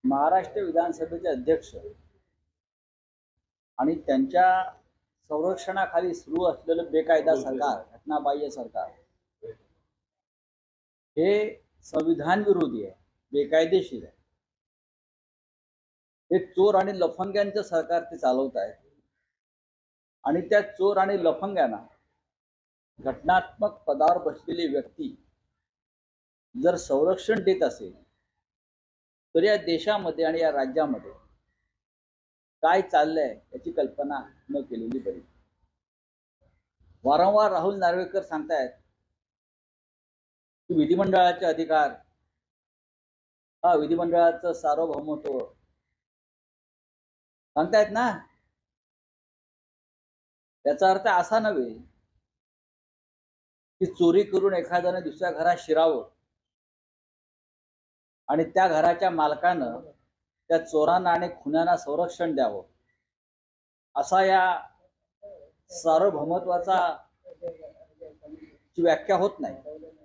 महाराष्ट्र विधानसभेचे अध्यक्ष आणि त्यांच्या संरक्षणाखाली सुरू असलेलं बेकायदा सरकार, घटनाबाह्य सरकार हे संविधान विरोधी आहे, बेकायदेशीर आहे. हे चोर आणि लफंग्यांचं सरकार ते चालवत आहेत आणि त्या चोर आणि लफंग्यांना घटनात्मक पदावर बसलेली व्यक्ती जर संरक्षण देत असेल तर या देशामध्ये आणि या राज्यामध्ये काय चाललंय याची कल्पना न केलेली बरी. वारंवार राहुल नार्वेकर सांगतायत की विधिमंडळाचे अधिकार, हा विधिमंडळाचं सार्वभौमत्व सांगतायत ना. याचा अर्थ असा नव्हे की चोरी करून एखाद्याने दुसऱ्या घरात शिरावं आणि त्या घराच्या मालकानं त्या चोरांना आणि खुन्यांना संरक्षण द्यावं, असा या सार्वभौमत्वाचा व्याख्या होत नाही.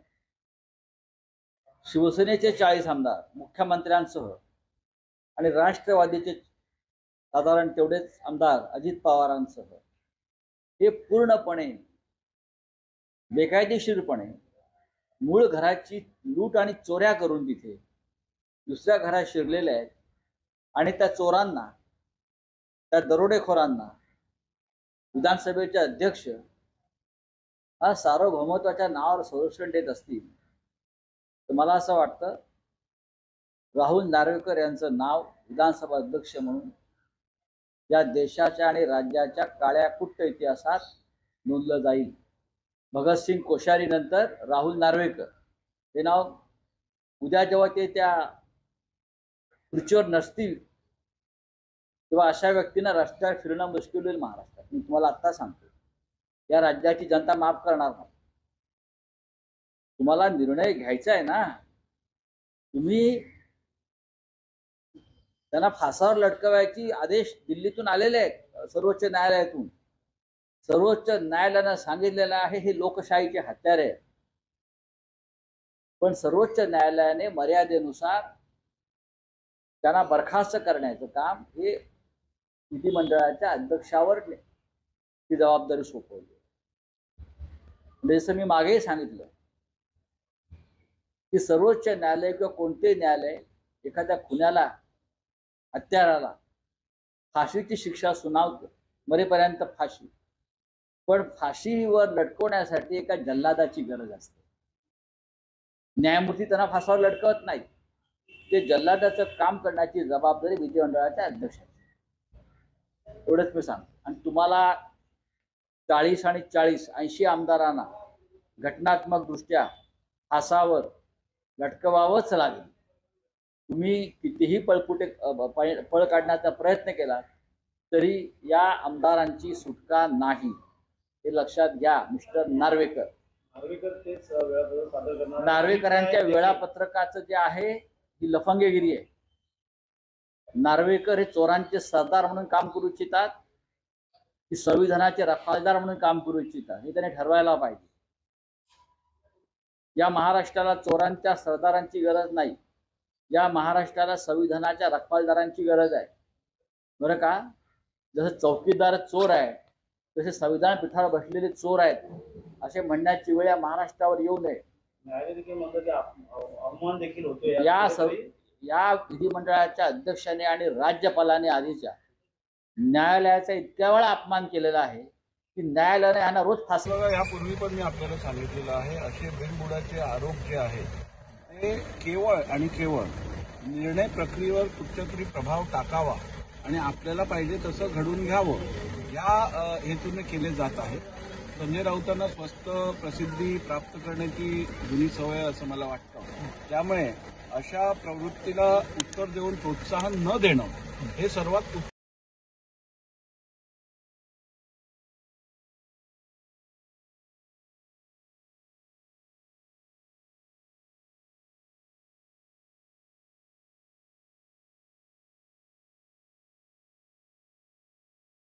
शिवसेनेचे 40 आमदार, मुख्यमंत्र्यांसह आणि राष्ट्रवादीचे साधारण तेवढेच आमदार अजित पवारांसह हे पूर्णपणे बेकायदेशीरपणे मूळ घराची लूट आणि चोऱ्या करून तिथे दुसऱ्या घरात शिरलेले आहेत आणि त्या चोरांना, त्या दरोडेखोरांना विधानसभेचे अध्यक्ष हा सार्वभौमत्वाच्या नावावर संरक्षण देत असतील तर मला असं वाटतं राहुल नार्वेकर यांचं नाव विधानसभा अध्यक्ष म्हणून या देशाच्या आणि राज्याच्या काळ्या कुट्ट इतिहासात नोंदलं जाईल. भगतसिंग कोश्यारी नंतर राहुल नार्वेकर हे नाव उद्या जेव्हा ते त्या खुर्चीवर नसतील तेव्हा अशा व्यक्तींना रस्त्यावर फिरणं मुश्किल होईल महाराष्ट्रात. मी तुम्हाला आत्ता सांगतो, या राज्याची जनता माफ करणार नाही. तुम्हाला निर्णय घ्यायचा आहे ना. तुम्ही त्यांना फासावर लटकवायची आदेश दिल्लीतून आलेले आहेत, सर्वोच्च न्यायालयातून. सर्वोच्च न्यायालयानं सांगितलेलं आहे हे लोकशाहीचे हत्यारे आहे. पण सर्वोच्च न्यायालयाने मर्यादेनुसार त्यांना बरखास्त करण्याचं काम हे विधिमंडळाच्या अध्यक्षावर ती जबाबदारी सोपवली. जसं मी मागेही सांगितलं की सर्वोच्च न्यायालय किंवा कोणते न्यायालय एखाद्या खुन्याला, हत्याराला फाशीची शिक्षा सुनावतं, मरेपर्यंत फाशी. पण फाशीवर लटकवण्यासाठी एका जल्लादाची गरज असते. न्यायमूर्ती त्यांना फासावर लटकवत नाही. ते जल्लादाचं काम करण्याची जबाबदारी विधिमंडळाच्या अध्यक्षाची. एवढंच मी सांगतो. आणि तुम्हाला 40 आणि 40 80 आमदारांना घटनात्मक दृष्ट्या फासावर लटकवावंच लागेल. तुम्ही कितीही पळ काढण्याचा प्रयत्न केला तरी या आमदारांची सुटका नाही, हे लक्षात घ्या मिस्टर नार्वेकर. नार्वेकरांच्या वेळापत्रकाचं जे आहे ही लफंगेगिरी आहे. नार्वेकर हे चोरांचे सरदार म्हणून काम करू इच्छितात की संविधानाचे रखवालदार म्हणून काम करू इच्छितात, हे त्याने ठरवायला पाहिजे. या महाराष्ट्राला चोरांच्या सरदारांची गरज नाही, या महाराष्ट्राला संविधानाच्या रखवालदारांची गरज आहे, बरं का. जसं चौकीदार चोर आहे तसे संविधान पीठावर बसलेले चोर आहेत असे म्हणण्याची वेळ या महाराष्ट्रावर येऊ नये. या विधिमंडळाच्या अध्यक्षाने आणि राज्यपालाने आधीच्या न्यायालयाचा इतक्या वेळा अपमान केलेला आहे की न्यायालयाने यांना रोज फासलं. यापूर्वी पण मी आपल्याला सांगितलेलं आहे, असे बिनबुडाचे आरोप जे आहेत ते केवळ आणि केवळ निर्णय प्रक्रियेवर कुठच्यातरी प्रभाव टाकावा आणि आपल्याला पाहिजे तसं घडून घ्यावं या हेतूने केले जात आहेत. संजय राऊतांना स्वस्त प्रसिद्धी प्राप्त करण्याची जुनी सवय असं मला वाटतं. त्यामुळे अशा प्रवृत्तीला उत्तर देऊन प्रोत्साहन न देणं हे सर्वात